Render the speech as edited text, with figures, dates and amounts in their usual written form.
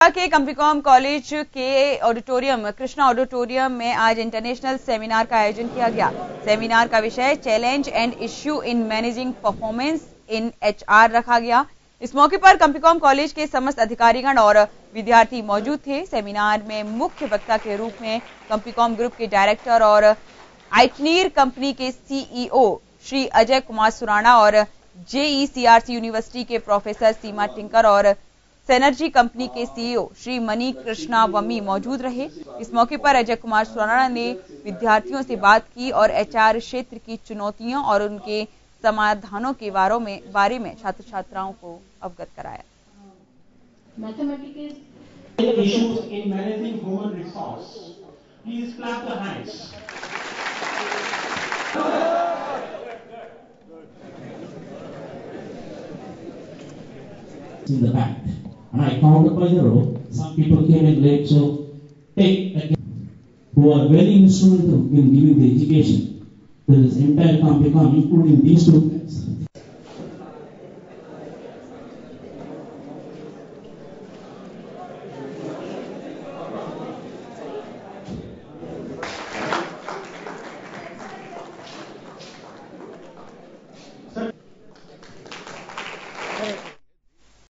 के Compucom college के Krishna auditorium ऑडिटोरियम में आज इंटरनेशनल सेमिनार का आयोजन किया गया। सेमिनार का विषय challenge and issue in managing performance in HR रखा गया। इस मौके पर कंपीकॉम कॉलेज के समस्त अधिकारीगण और विद्यार्थी मौजूद थे। सेमिनार में मुख्य वक्ता के रूप में कंपीकॉम ग्रुप के डायरेक्टर और आइटनीर कंपनी के सीईओ श्री अजय कुमार सुराणा और जेईसीआरसी यूनिवर्सिटी के प्रोफेसर सीमा टिंकर और सेनर्जी कंपनी के सीईओ श्री मनी कृष्णा वम्मी मौजूद रहे। इस मौके पर अजय कुमार सुराणा ने विद्यार्थियों से बात की और एचआर क्षेत्र की चुनौतियों और उनके समाधानों के बारे में छात्र छात्राओं को अवगत कराया। In the back, and I counted by the row. Some people came in late, so take who are very instrumental in giving the education to this entire Compicom, including these two guys.